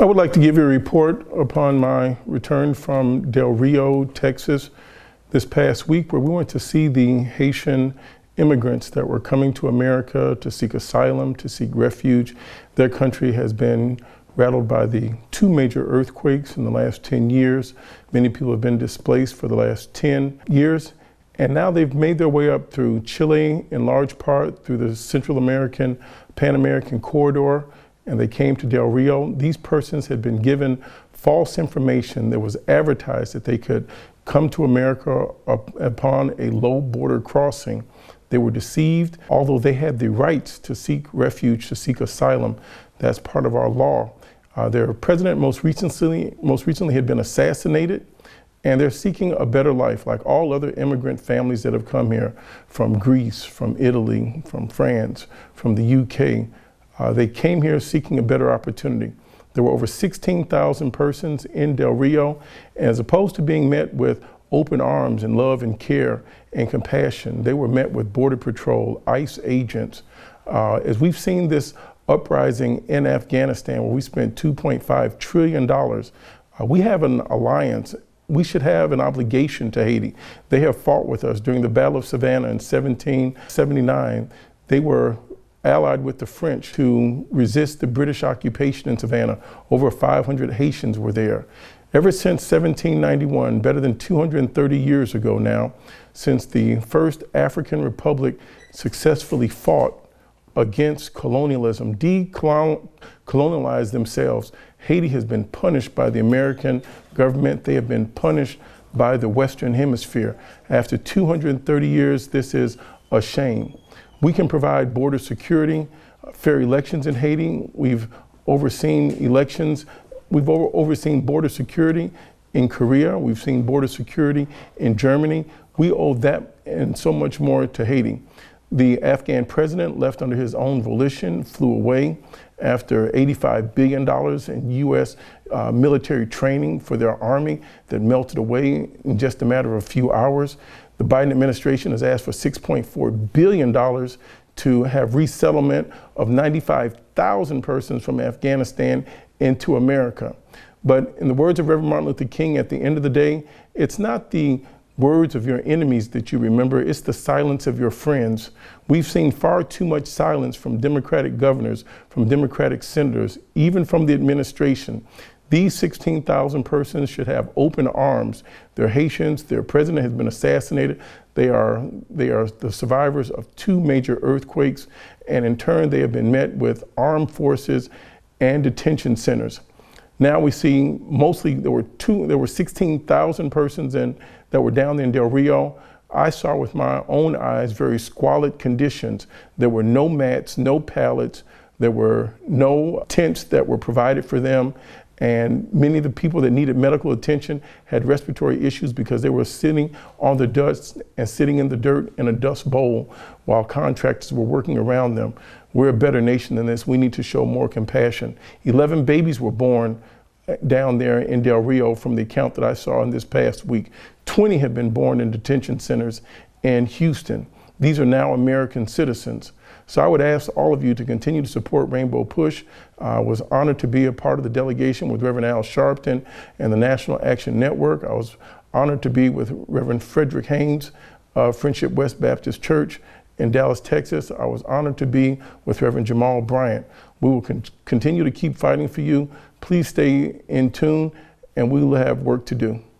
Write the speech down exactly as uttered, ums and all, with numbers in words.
I would like to give you a report upon my return from Del Rio, Texas, this past week, where we went to see the Haitian immigrants that were coming to America to seek asylum, to seek refuge. Their country has been rattled by the two major earthquakes in the last ten years. Many people have been displaced for the last ten years. And now they've made their way up through Chile, in large part through the Central American, Pan American corridor, and they came to Del Rio. These persons had been given false information that was advertised that they could come to America up upon a low border crossing. They were deceived, although they had the rights to seek refuge, to seek asylum. That's part of our law. Uh, their president most recently, most recently had been assassinated, and they're seeking a better life, like all other immigrant families that have come here from Greece, from Italy, from France, from the U K. Uh, they came here seeking a better opportunity. There were over sixteen thousand persons in Del Rio, and as opposed to being met with open arms and love and care and compassion, they were met with Border Patrol, ICE agents. Uh, as we've seen this uprising in Afghanistan, where we spent two point five trillion dollars, uh, we have an alliance. We should have an obligation to Haiti. They have fought with us during the Battle of Savannah in seventeen seventy-nine. They were allied with the French to resist the British occupation in Savannah. Over five hundred Haitians were there. Ever since seventeen ninety-one, better than two hundred thirty years ago now, since the first African republic successfully fought against colonialism, decolonialized themselves, Haiti has been punished by the American government. They have been punished by the Western Hemisphere. After two hundred thirty years, this is a shame. We can provide border security, fair elections in Haiti. We've overseen elections. We've over, overseen border security in Korea. We've seen border security in Germany. We owe that and so much more to Haiti. The Afghan president left under his own volition, flew away after eighty-five billion dollars in U S uh, military training for their army that melted away in just a matter of a few hours. The Biden administration has asked for six point four billion dollars to have resettlement of ninety-five thousand persons from Afghanistan into America. But in the words of Reverend Martin Luther King, at the end of the day, it's not the words of your enemies that you remember, it's the silence of your friends. We've seen far too much silence from Democratic governors, from Democratic senators, even from the administration. These sixteen thousand persons should have open arms. They're Haitians, their president has been assassinated. They are, they are the survivors of two major earthquakes, and in turn they have been met with armed forces and detention centers. Now we see mostly, there were two, there were sixteen thousand persons in, that were down there in Del Rio. I saw with my own eyes very squalid conditions. There were no mats, no pallets, there were no tents that were provided for them. And many of the people that needed medical attention had respiratory issues because they were sitting on the dust and sitting in the dirt in a dust bowl while contractors were working around them. We're a better nation than this. We need to show more compassion. eleven babies were born down there in Del Rio from the account that I saw in this past week. twenty have been born in detention centers in Houston. These are now American citizens. So I would ask all of you to continue to support Rainbow Push. I uh, was honored to be a part of the delegation with Reverend Al Sharpton and the National Action Network. I was honored to be with Reverend Frederick Haynes of Friendship West Baptist Church in Dallas, Texas. I was honored to be with Reverend Jamal Bryant. We will con continue to keep fighting for you. Please stay in tune, and we will have work to do.